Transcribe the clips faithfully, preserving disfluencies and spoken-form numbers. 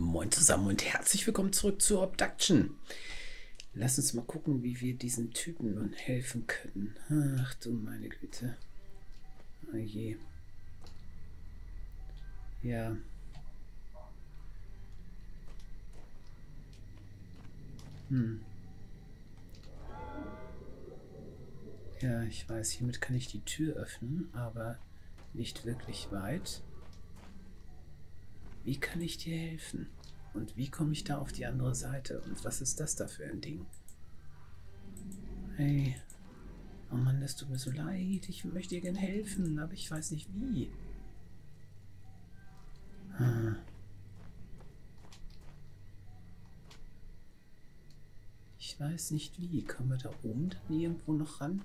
Moin zusammen und herzlich willkommen zurück zur Obduction. Lass uns mal gucken, wie wir diesen Typen nun helfen können. Ach du meine Güte. Oh je. Ja. Hm. Ja, ich weiß, hiermit kann ich die Tür öffnen, aber nicht wirklich weit. Wie kann ich dir helfen? Und wie komme ich da auf die andere Seite? Und was ist das da für ein Ding? Hey. Oh Mann, das tut mir so leid. Ich möchte dir gerne helfen, aber ich weiß nicht wie. Hm. Ich weiß nicht wie. Kommen wir da oben dann irgendwo noch ran?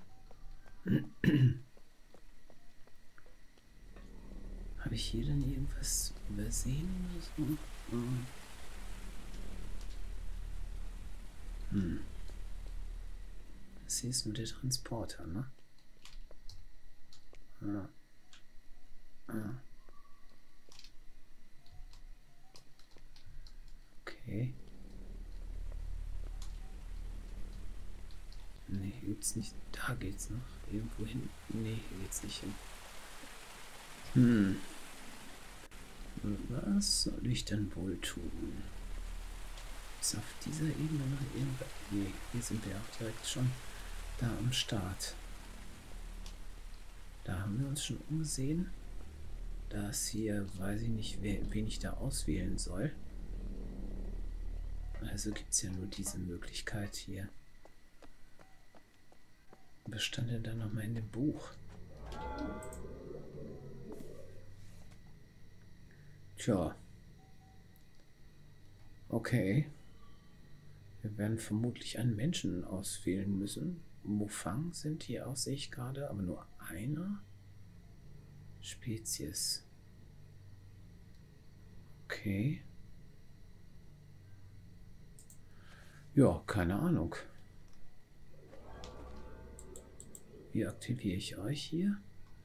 Habe ich hier denn irgendwas übersehen oder so? Hm. Hm. Das hier ist nur der Transporter, ne? Ah. Ah. Okay. Nee, hier geht's nicht. Da geht's noch. Irgendwo hin. Nee, hier geht's nicht hin. Hm. Was soll ich denn wohl tun? Ist auf dieser Ebene noch irgendwas? Nee, hier sind wir auch direkt schon da am Start. Da haben wir uns schon umgesehen. Das hier, weiß ich nicht, wen ich da auswählen soll. Also gibt es ja nur diese Möglichkeit hier. Was stand denn da nochmal in dem Buch? Tja. Okay. Wir werden vermutlich einen Menschen auswählen müssen. Mufang sind hier auch, sehe ich gerade, aber nur einer. Spezies. Okay. Ja, keine Ahnung. Wie aktiviere ich euch hier?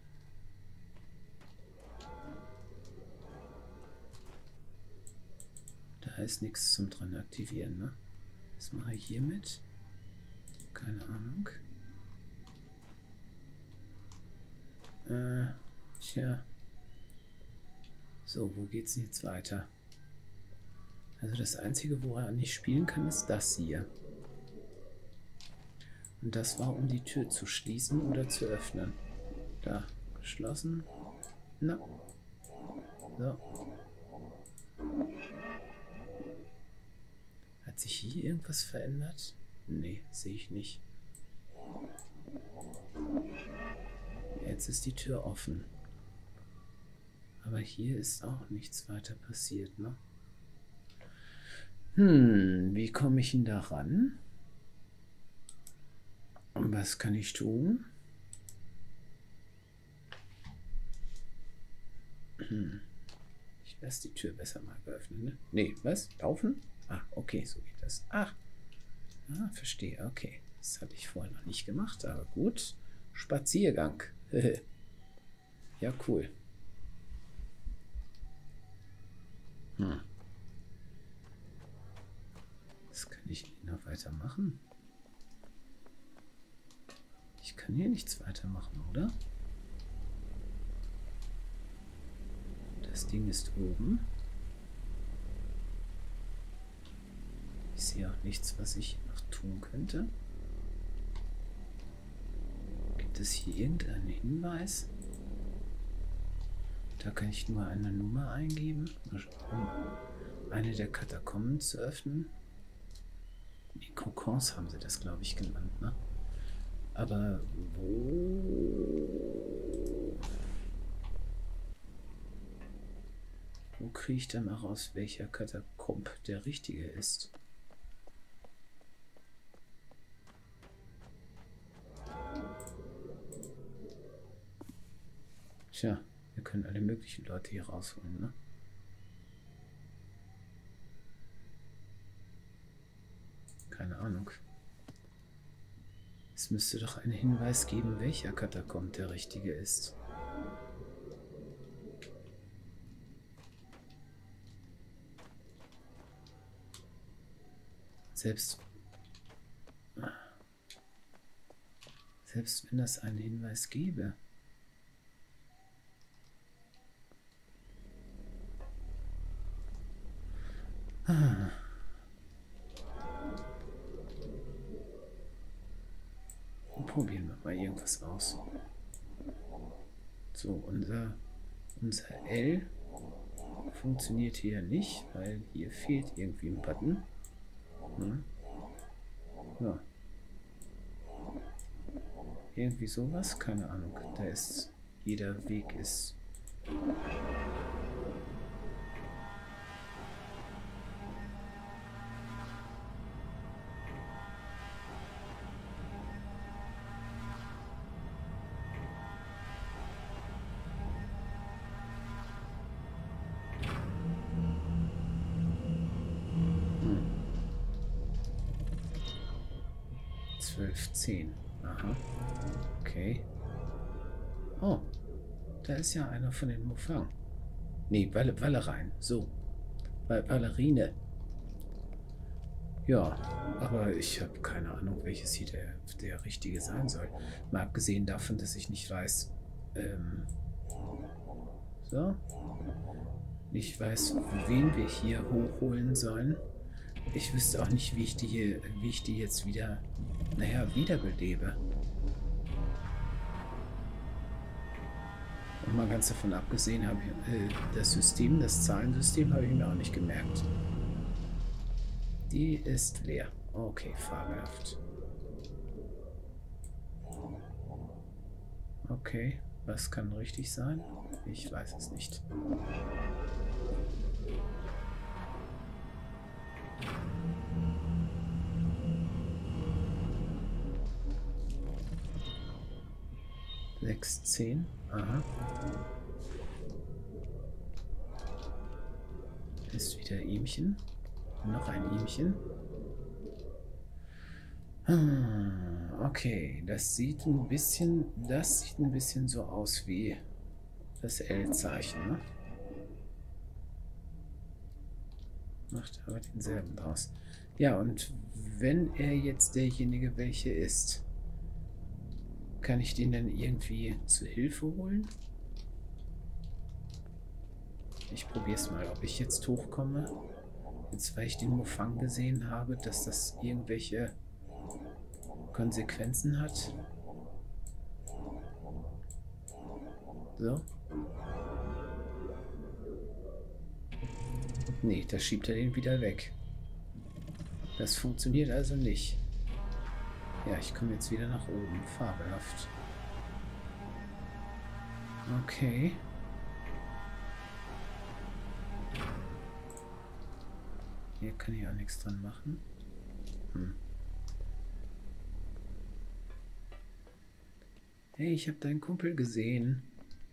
Da ist nichts zum dran aktivieren, ne? Was mache ich hiermit? Keine Ahnung. Äh, tja. So, wo geht's denn jetzt weiter? Also das Einzige, woran ich spielen kann, ist das hier. Und das war, um die Tür zu schließen oder zu öffnen. Da, geschlossen. Na. So. Hat sich hier irgendwas verändert? Nee, sehe ich nicht. Jetzt ist die Tür offen. Aber hier ist auch nichts weiter passiert, ne? Hm, wie komme ich denn da ran? Und was kann ich tun? Hm. Ich lasse die Tür besser mal geöffnet, ne? Nee, was? Laufen? Ah, okay, so geht das. Ach, ah, verstehe, okay. Das hatte ich vorher noch nicht gemacht, aber gut. Spaziergang. Ja, cool. Hm. Was kann ich noch weitermachen? Ich kann hier nichts weitermachen, oder? Das Ding ist oben. Ich sehe auch nichts, was ich noch tun könnte. Gibt es hier irgendeinen Hinweis? Da kann ich nur eine Nummer eingeben, um eine der Katakomben zu öffnen. Die Kokons haben sie das, glaube ich, genannt, ne? Aber wo... Wo kriege ich dann auch raus, welcher Katakomb der richtige ist? Tja, wir können alle möglichen Leute hier rausholen, ne? Keine Ahnung. Es müsste doch einen Hinweis geben, welcher Katakomb der richtige ist. Selbst, selbst wenn das einen Hinweis gäbe. Ah. Probieren wir mal irgendwas aus. So, unser, unser L funktioniert hier nicht, weil hier fehlt irgendwie ein Button. Hm. Ja. Irgendwie sowas, keine Ahnung. Da ist, jeder Weg ist... zwölf, zehn. Aha. Okay. Oh. Da ist ja einer von den Mufang. Nee, Walle, Walle rein. So. Ballerine. Ja, aber ich habe keine Ahnung, welches hier der, der richtige sein soll. Mal abgesehen davon, dass ich nicht weiß, ähm, so. Nicht weiß, wen wir hier hochholen sollen. Ich wüsste auch nicht, wie ich die hier, wie ich die jetzt wieder, naja, wiederbelebe. Und mal ganz davon abgesehen, habe ich äh, das System, das Zahlensystem, habe ich mir auch nicht gemerkt. Die ist leer. Okay, fabelhaft. Okay, was kann richtig sein? Ich weiß es nicht. sechs, zehn. Aha. Ist wieder Ihmchen. Noch ein Ihmchen. Okay, das sieht ein bisschen, das sieht ein bisschen so aus wie das L-Zeichen, ne? Macht aber denselben draus. Ja, und wenn er jetzt derjenige welche ist, kann ich den dann irgendwie zu Hilfe holen? Ich probiere es mal, ob ich jetzt hochkomme. Jetzt, weil ich den Mufang gesehen habe, dass das irgendwelche Konsequenzen hat. So. Nee, da schiebt er den wieder weg. Das funktioniert also nicht. Ja, ich komme jetzt wieder nach oben. Fabelhaft. Okay. Hier kann ich auch nichts dran machen. Hm. Hey, ich habe deinen Kumpel gesehen.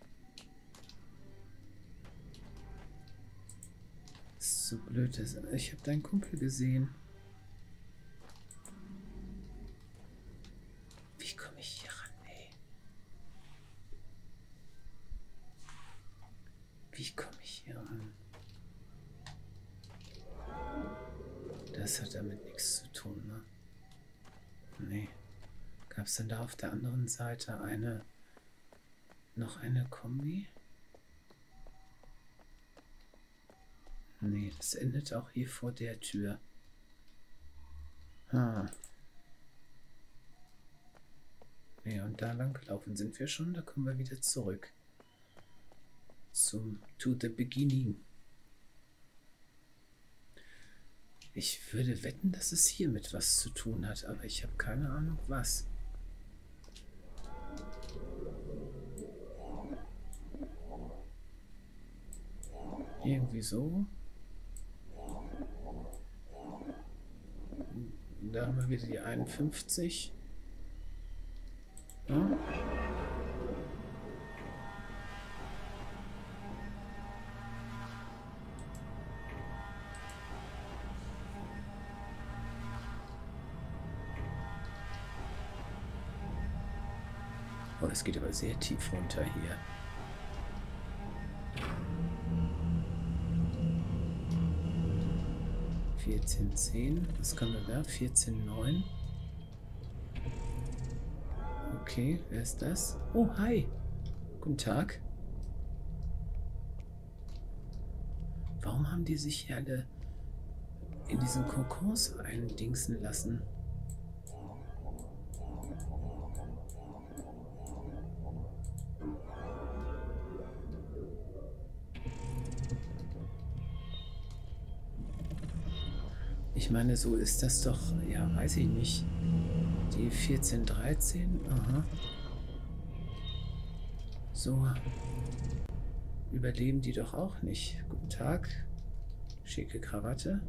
Das ist so blöd. Ich habe deinen Kumpel gesehen. Wie komme ich hier ran, ey? Wie komme ich hier ran? Das hat damit nichts zu tun, ne? Nee. Gab es denn da auf der anderen Seite eine, noch eine Kombi? Nee, das endet auch hier vor der Tür. Ah. Nee, und da lang gelaufen sind wir schon, da kommen wir wieder zurück. Zum To the Beginning. Ich würde wetten, dass es hier mit was zu tun hat, aber ich habe keine Ahnung, was. Irgendwie so. Da haben wir wieder die einundfünfzig. Ja. Oh, es geht aber sehr tief runter hier. vierzehn zehn. Was können wir da? vierzehn neun. Okay, wer ist das? Oh, hi. Guten Tag. Warum haben die sich hier alle in diesen Kokons eindingsen lassen? Ich meine, so ist das doch, ja, weiß ich nicht. Die vierzehn dreizehn, aha. So überleben die doch auch nicht. Guten Tag. Schicke Krawatte.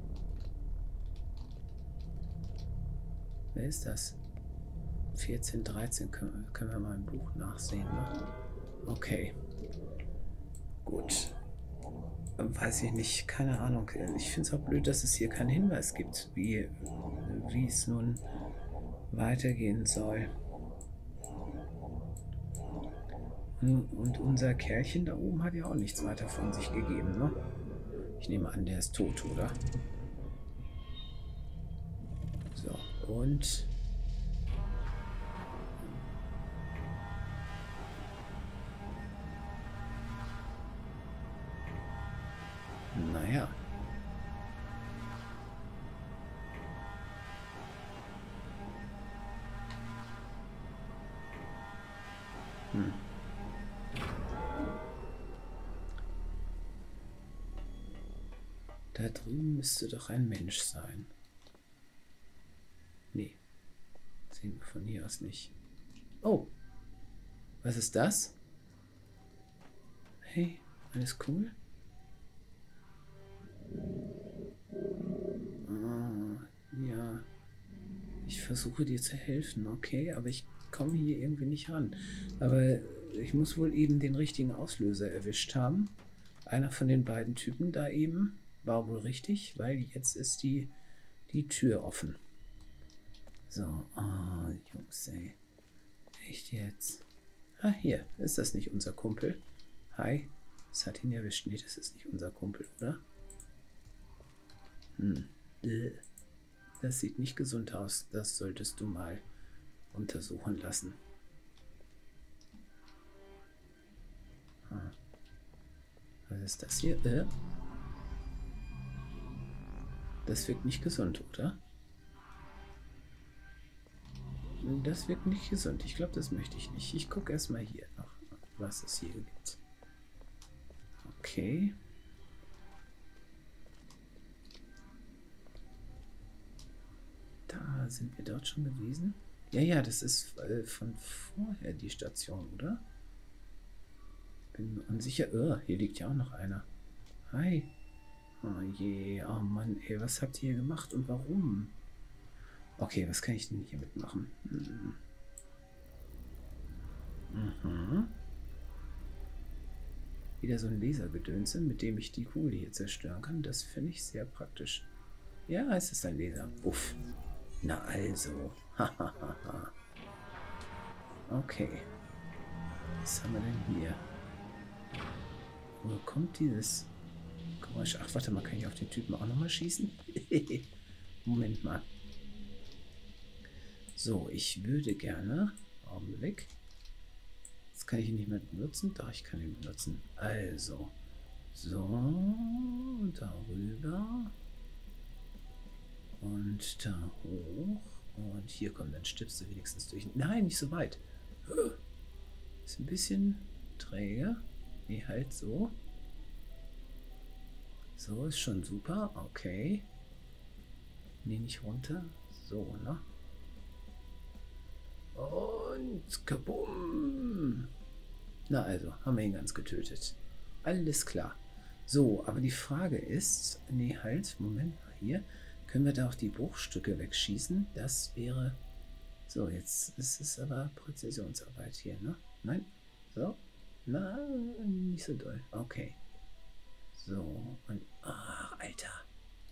Wer ist das? vierzehn dreizehn können, können wir mal im Buch nachsehen, ne? Okay. Gut. Weiß ich nicht, keine Ahnung. Ich finde es auch blöd, dass es hier keinen Hinweis gibt, wie, wie es nun weitergehen soll. Und unser Kerlchen da oben hat ja auch nichts weiter von sich gegeben, ne? Ich nehme an, der ist tot, oder? So, und... Naja. Hm. Da drüben müsste doch ein Mensch sein. Nee. Sehen wir von hier aus nicht. Oh. Was ist das? Hey, alles cool? Ah, ja. Ich versuche dir zu helfen, okay, aber ich komme hier irgendwie nicht ran. Aber ich muss wohl eben den richtigen Auslöser erwischt haben. Einer von den beiden Typen da eben war wohl richtig, weil jetzt ist die, die Tür offen. So, ah, Jungs, ey. Echt jetzt? Ah, hier, ist das nicht unser Kumpel? Hi, das hat ihn erwischt. Nee, das ist nicht unser Kumpel, oder? Hm, das sieht nicht gesund aus. Das solltest du mal untersuchen lassen. Ah. Was ist das hier? Äh? Das wirkt nicht gesund, oder? Das wirkt nicht gesund. Ich glaube, das möchte ich nicht. Ich gucke erstmal hier noch, was es hier gibt. Okay. Da sind wir dort schon gewesen. Ja, ja, das ist äh, von vorher die Station, oder? Bin mir unsicher. Oh, hier liegt ja auch noch einer. Hi. Oh je, oh Mann, ey, was habt ihr hier gemacht und warum? Okay, was kann ich denn hier mitmachen? Hm. Mhm. Wieder so ein Lasergedönse, mit dem ich die Kugel hier zerstören kann. Das finde ich sehr praktisch. Ja, es ist ein Laser. Uff. Na also. Okay. Was haben wir denn hier? Wo kommt dieses Geräusch? Ach, warte mal, kann ich auf den Typen auch nochmal schießen? Moment mal. So, ich würde gerne... Augenblick. Jetzt kann ich ihn nicht mehr benutzen. Doch, ich kann ihn benutzen. Also. So. Darüber. Und da hoch. Und hier kommt, dann stippst du wenigstens durch. Nein, nicht so weit. Ist ein bisschen träge. Nee, halt so. So, ist schon super. Okay. Nee, nicht runter. So, ne? Und kabum. Na also, haben wir ihn ganz getötet. Alles klar. So, aber die Frage ist... Nee, halt, Moment mal hier. Können wir da auch die Bruchstücke wegschießen? Das wäre... So, jetzt ist es aber Präzisionsarbeit hier, ne? Nein? So? Na, nicht so doll. Okay. So, und... Ah, Alter.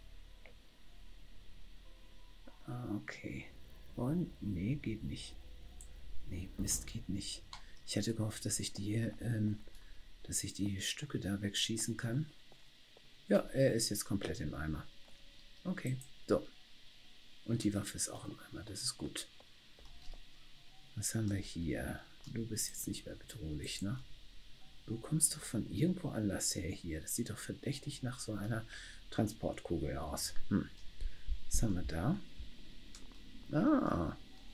Okay. Und... Nee, geht nicht. Nee, Mist, geht nicht. Ich hatte gehofft, dass ich die, ähm, dass ich die Stücke da wegschießen kann. Ja, er ist jetzt komplett im Eimer. Okay, so. Und die Waffe ist auch im Eimer, das ist gut. Was haben wir hier? Du bist jetzt nicht mehr bedrohlich, ne? Du kommst doch von irgendwo anders her hier. Das sieht doch verdächtig nach so einer Transportkugel aus. Hm. Was haben wir da? Ah.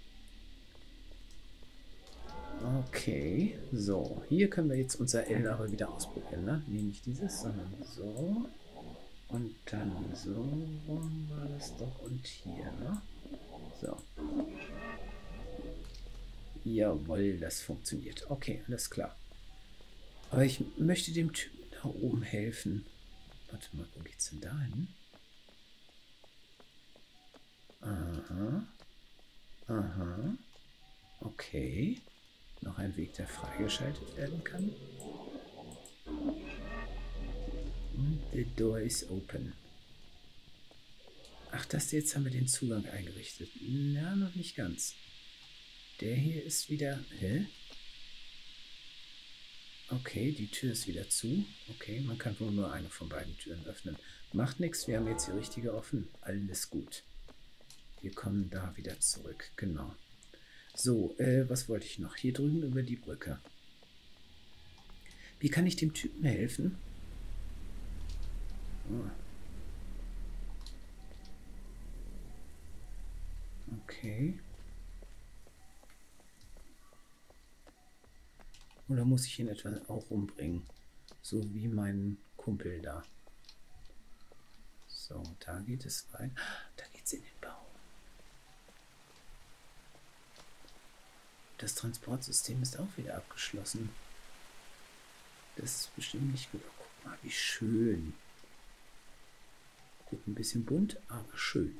Okay. So, hier können wir jetzt unser L aber wieder ausprobieren, ne? Nee, nicht dieses, sondern so. Und dann so rum war das doch und hier, ne? So. Jawohl, das funktioniert. Okay, alles klar. Aber ich möchte dem Typen da oben helfen. Warte mal, wo geht's denn da hin? Aha. Aha. Okay. Noch ein Weg, der freigeschaltet werden kann. Und the door is open. Ach, das jetzt haben wir den Zugang eingerichtet. Na, noch nicht ganz. Der hier ist wieder... Hä? Okay, die Tür ist wieder zu. Okay, man kann wohl nur eine von beiden Türen öffnen. Macht nichts, wir haben jetzt die richtige offen. Alles gut. Wir kommen da wieder zurück. Genau. So, äh, was wollte ich noch? Hier drüben über die Brücke. Wie kann ich dem Typen helfen? Oh. Okay. Oder muss ich ihn etwa auch umbringen? So wie mein Kumpel da. So, da geht es rein. Da geht es in den Baum. Das Transportsystem ist auch wieder abgeschlossen. Das ist bestimmt nicht gut. Oh, guck mal, wie schön. Gut, ein bisschen bunt, aber schön.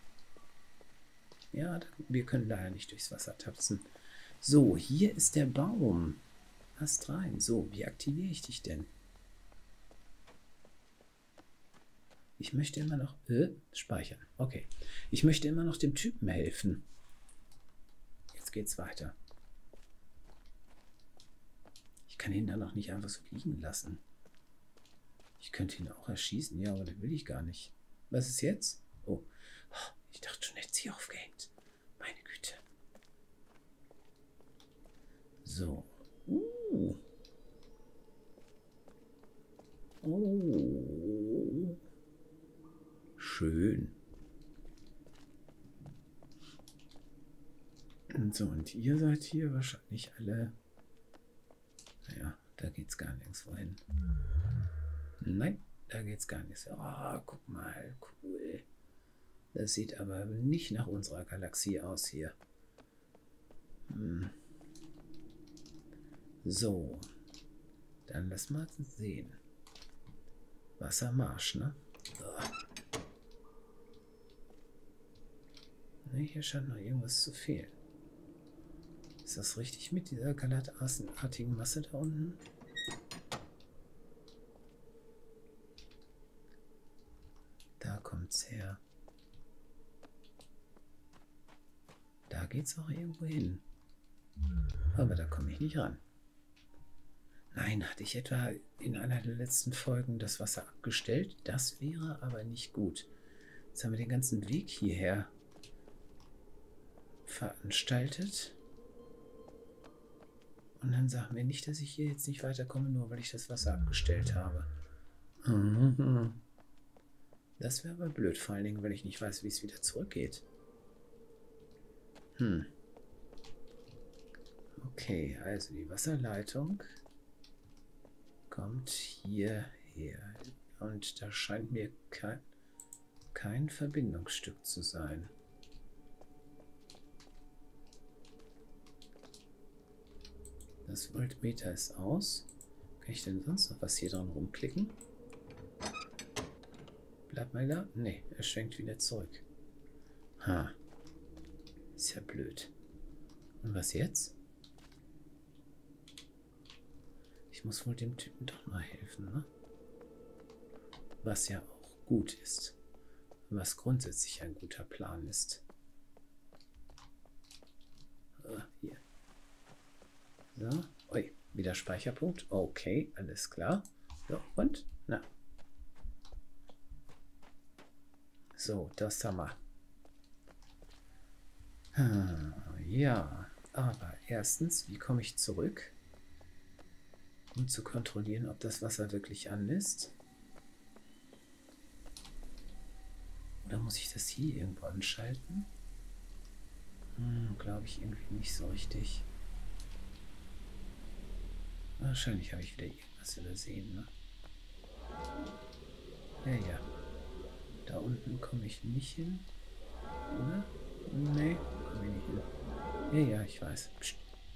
Ja, wir können leider nicht durchs Wasser tapsen. So, hier ist der Baum. Ast rein. So, wie aktiviere ich dich denn? Ich möchte immer noch... Äh, speichern. Okay. Ich möchte immer noch dem Typen helfen. Jetzt geht's weiter. Ich kann ihn dann auch nicht einfach so liegen lassen. Ich könnte ihn auch erschießen. Ja, aber das will ich gar nicht. Was ist jetzt? Oh, ich dachte schon, hätte sie aufgehängt. Meine Güte. So. Uh. Oh. Schön. Und so, und ihr seid hier wahrscheinlich alle... Naja, da geht's gar nirgends wohin. Nein, da geht's gar nichts. Oh, guck mal, cool. Das sieht aber nicht nach unserer Galaxie aus hier. Hm. So, dann lass mal sehen. Wassermarsch, ne? Oh. Ne, hier scheint noch irgendwas zu fehlen. Ist das richtig mit dieser galatartigen Masse da unten? Da kommt's her. Da geht's auch irgendwo hin. Aber da komme ich nicht ran. Nein, hatte ich etwa in einer der letzten Folgen das Wasser abgestellt? Das wäre aber nicht gut. Jetzt haben wir den ganzen Weg hierher veranstaltet. Und dann sagen wir nicht, dass ich hier jetzt nicht weiterkomme, nur weil ich das Wasser abgestellt habe. Das wäre aber blöd, vor allen Dingen, weil ich nicht weiß, wie es wieder zurückgeht. Hm. Okay, also die Wasserleitung kommt hierher. Und da scheint mir kein, kein Verbindungsstück zu sein. Das Voltmeter ist aus. Kann ich denn sonst noch was hier dran rumklicken? Bleibt mal da? Ne, er schwenkt wieder zurück. Ha. Ist ja blöd. Und was jetzt? Ich muss wohl dem Typen doch mal helfen, ne? Was ja auch gut ist. Was grundsätzlich ein guter Plan ist. Ah, hier. So. Ui, wieder Speicherpunkt. Okay, alles klar. So, und? Na. So, das haben wir. Hm, ja, aber erstens, wie komme ich zurück? Um zu kontrollieren, ob das Wasser wirklich an ist. Oder muss ich das hier irgendwo anschalten? Hm, glaube ich irgendwie nicht so richtig. Wahrscheinlich habe ich wieder irgendwas übersehen, ne? Ja, ja. Da unten komme ich nicht hin. Oder? Nee, komme ich nicht hin. Ja, ja, ich weiß. Psst.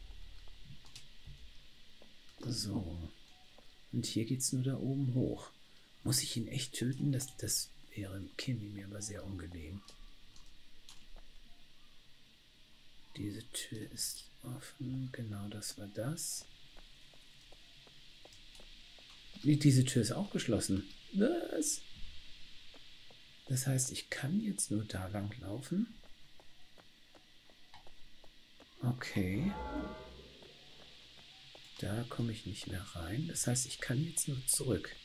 So. Und hier geht es nur da oben hoch. Muss ich ihn echt töten? Das, das wäre käme mir aber sehr ungelegen. Diese Tür ist offen. Genau, das war das. Nee, diese Tür ist auch geschlossen. Was? Das heißt, ich kann jetzt nur da lang laufen. Okay. Da komme ich nicht mehr rein. Das heißt, ich kann jetzt nur zurück.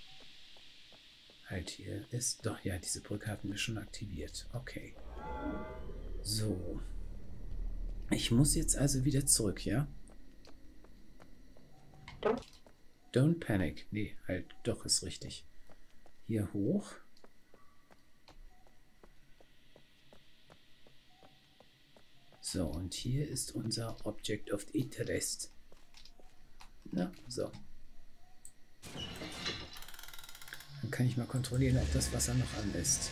Halt, hier ist... Doch, ja, diese Brücke hatten wir schon aktiviert. Okay. So. Ich muss jetzt also wieder zurück, ja? Don't panic. Nee, halt, doch, ist richtig. Hier hoch. So, und hier ist unser Object of Interest. Na, so. Dann kann ich mal kontrollieren, ob das Wasser noch an ist.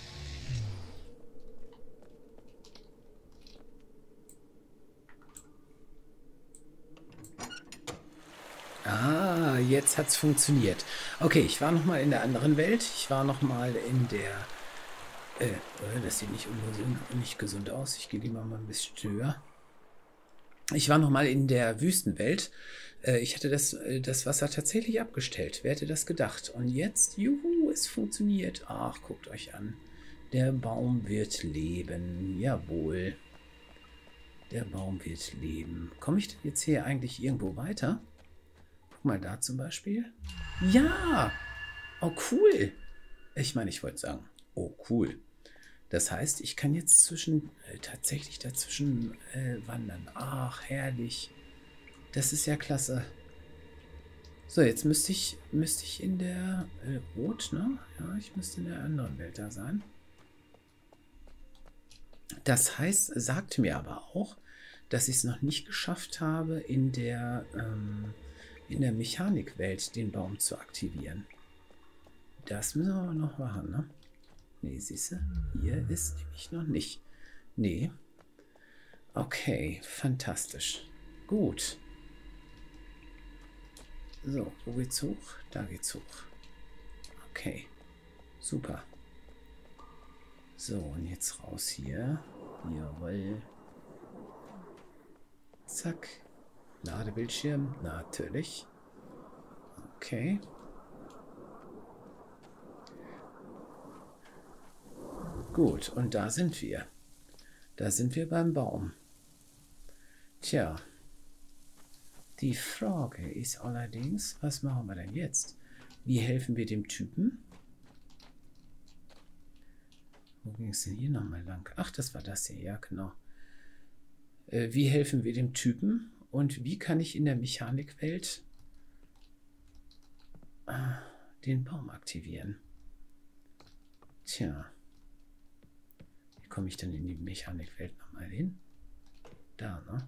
Ah, jetzt hat es funktioniert. Okay, ich war noch mal in der anderen Welt. Ich war noch mal in der... Äh, das sieht nicht ungesund, nicht gesund aus. Ich gehe lieber mal ein bisschen höher. Ich war noch mal in der Wüstenwelt. Äh, ich hatte das, äh, das Wasser tatsächlich abgestellt. Wer hätte das gedacht? Und jetzt, juhu, es funktioniert. Ach, guckt euch an. Der Baum wird leben. Jawohl. Der Baum wird leben. Komme ich denn jetzt hier eigentlich irgendwo weiter? Guck mal da zum Beispiel. Ja! Oh, cool. Ich meine, ich wollte sagen, oh, cool. Das heißt, ich kann jetzt zwischen, äh, tatsächlich dazwischen äh, wandern. Ach, herrlich. Das ist ja klasse. So, jetzt müsste ich, müsste ich in der äh, Rot, ne? Ja, ich müsste in der anderen Welt da sein. Das heißt, sagt mir aber auch, dass ich es noch nicht geschafft habe, in der, ähm, in der Mechanikwelt den Baum zu aktivieren. Das müssen wir aber noch machen, ne? Nee, siehst du, hier ist nämlich noch nicht. Nee. Okay, fantastisch. Gut. So, wo geht's hoch? Da geht's hoch. Okay, super. So, und jetzt raus hier. Jawohl. Zack. Ladebildschirm, natürlich. Okay. Gut, und da sind wir. Da sind wir beim Baum. Tja. Die Frage ist allerdings, was machen wir denn jetzt? Wie helfen wir dem Typen? Wo ging es denn hier nochmal lang? Ach, das war das hier, ja, genau. Äh, wie helfen wir dem Typen? Und wie kann ich in der Mechanikwelt äh, den Baum aktivieren? Tja. Wie komme ich denn in die Mechanikwelt nochmal hin? Da, ne?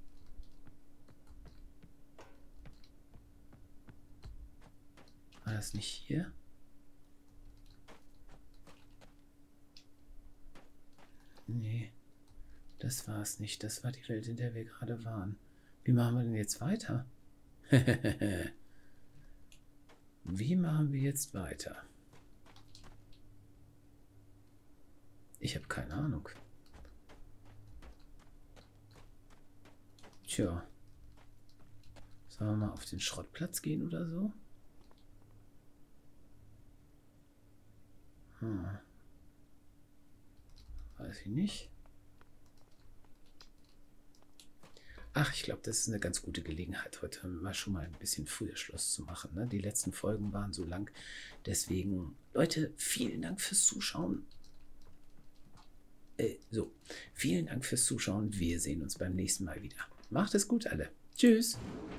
War das nicht hier? Nee, das war es nicht. Das war die Welt, in der wir gerade waren. Wie machen wir denn jetzt weiter? Wie machen wir jetzt weiter? Ich habe keine Ahnung. Tja. Sollen wir mal auf den Schrottplatz gehen oder so? Hm. Weiß ich nicht. Ach, ich glaube, das ist eine ganz gute Gelegenheit, heute mal schon mal ein bisschen früher Schluss zu machen. Ne? Die letzten Folgen waren so lang. Deswegen, Leute, vielen Dank fürs Zuschauen. äh, so. Vielen Dank fürs Zuschauen. Wir sehen uns beim nächsten Mal wieder. Macht es gut, alle. Tschüss.